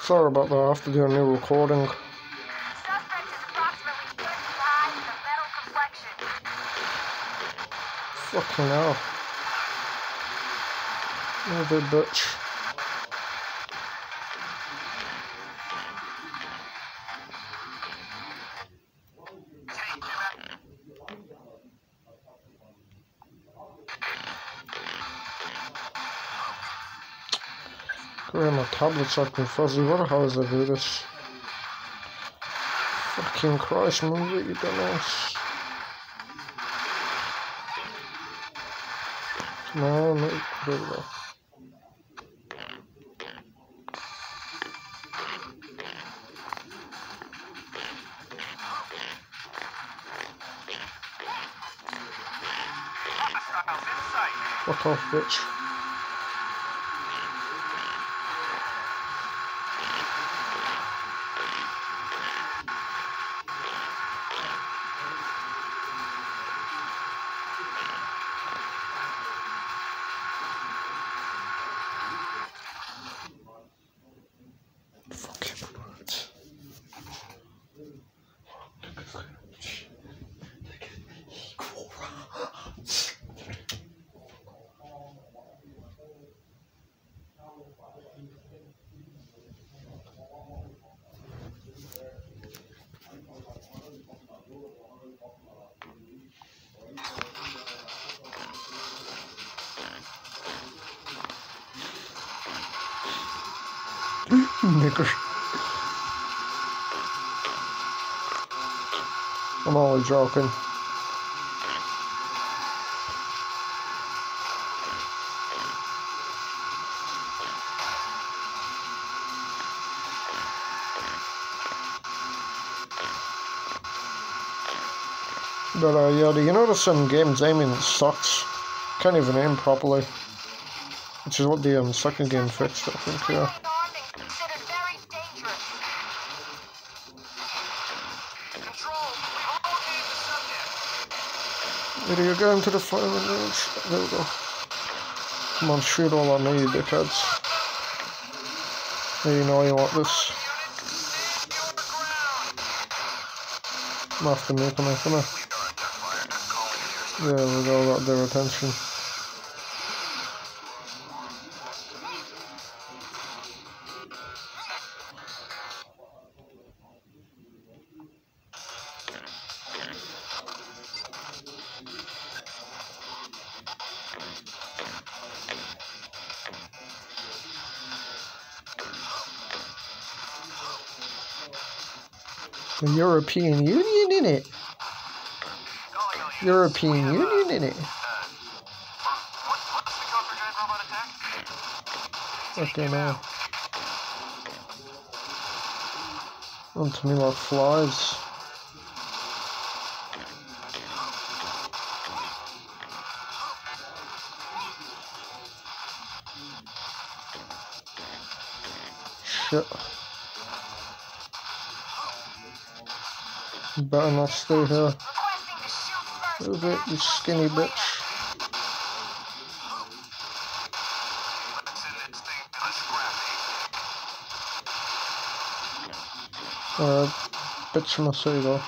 Sorry about that, I have to do a new recording. Suspect is approximately 35 with a metal complexion. Fucking hell. Move it, bitch. Great, my tablet's acting fuzzy. What the hell is I do this? Fucking Christ, move it, you dumbass. Come on, mate. There we go. Fuck off, bitch. Fucking right. Nigger. I'm only joking. But yeah, do you notice some games aiming sucks? Can't even aim properly. Which is what the second game fixed, I think, yeah. Either you're going to the firing range. There we go. Come on, shoot all on me, you dickheads. Yeah, you know you want this. Come after me, come on, come on. There we go, got their attention. The European Union in it. European Union in it. Okay, now. Onto me like flies. Shit. You better not stay here. Move it, you skinny bitch. Bitch must say though.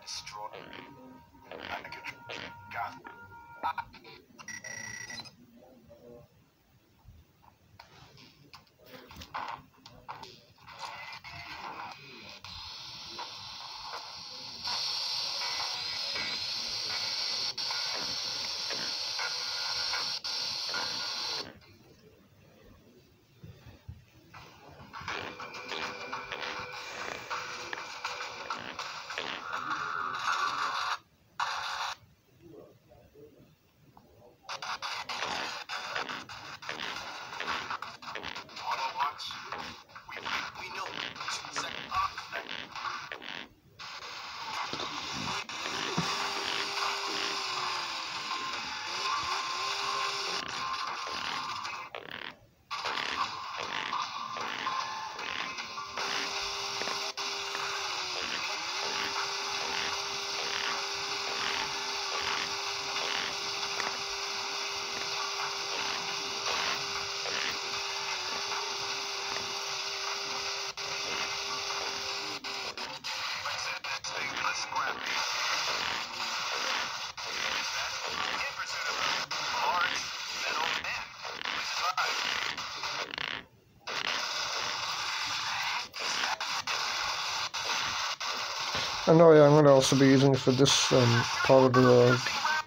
I know, yeah, I'm going to also be using it for this part of the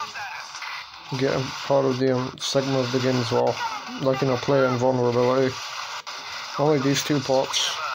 part of the segment of the game as well. Like, you know, player and vulnerability. Only these two parts.